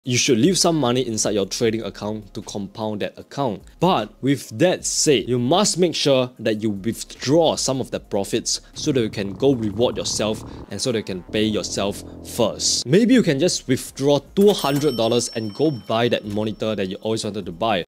You should leave some money inside your trading account to compound that account. But with that said, you must make sure that you withdraw some of the profits so that you can go reward yourself and so that you can pay yourself first. Maybe you can just withdraw $200 and go buy that monitor that you always wanted to buy.